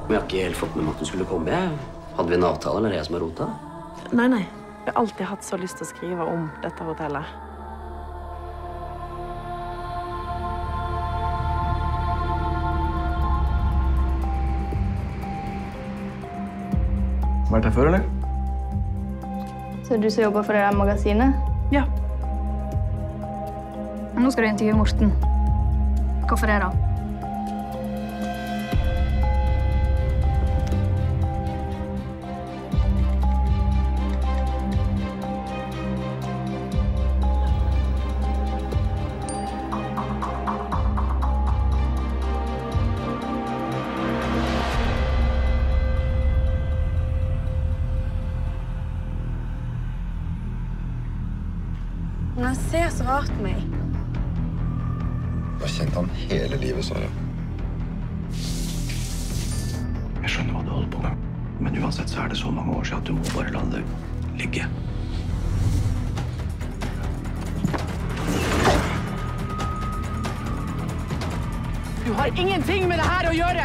Men jeg har ikke helt fått med meg at du skulle komme. Hadde vi en avtale, eller er det jeg som har rota? Nei. Jeg har alltid hatt så lyst til å skrive om dette hotellet. Vært her før, eller? Så du som jobber for det der magasinet? Ja. Men nå skal du intervjue Morten. Hvorfor det da? Men han ser så rart på meg. Jeg har kjent han hele livet, Sara. Jeg skjønner hva du holder på med. Men uansett så er det så mange år siden at du må bare la det ligge. Du har ingenting med det her å gjøre!